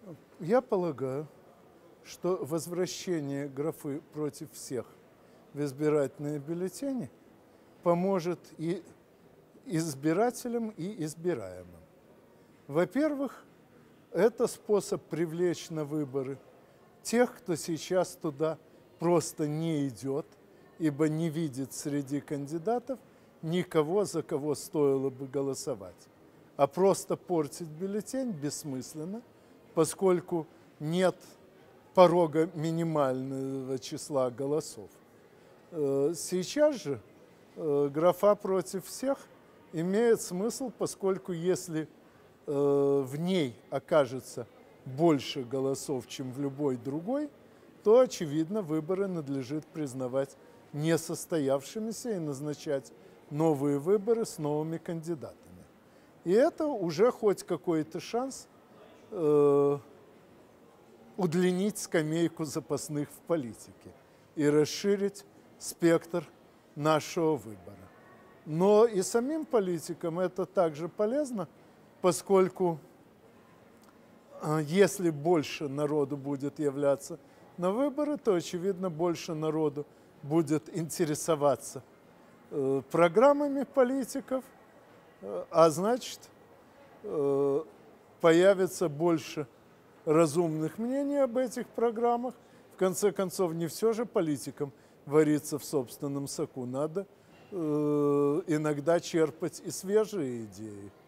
Я полагаю, что возвращение графы «против всех» в избирательные бюллетени поможет и избирателям, и избираемым. Во-первых, это способ привлечь на выборы тех, кто сейчас туда просто не идет, ибо не видит среди кандидатов никого, за кого стоило бы голосовать. А просто портить бюллетень бессмысленно, поскольку нет порога минимального числа голосов. Сейчас же графа «против всех» имеет смысл, поскольку если в ней окажется больше голосов, чем в любой другой, то, очевидно, выборы надлежит признавать несостоявшимися и назначать новые выборы с новыми кандидатами. И это уже хоть какой-то шанс удлинить скамейку запасных в политике и расширить спектр нашего выбора. Но и самим политикам это также полезно, поскольку если больше народу будет являться на выборы, то, очевидно, больше народу будет интересоваться программами политиков, а значит, появится больше разумных мнений об этих программах. В конце концов, не все же политикам вариться в собственном соку. Надо иногда черпать и свежие идеи.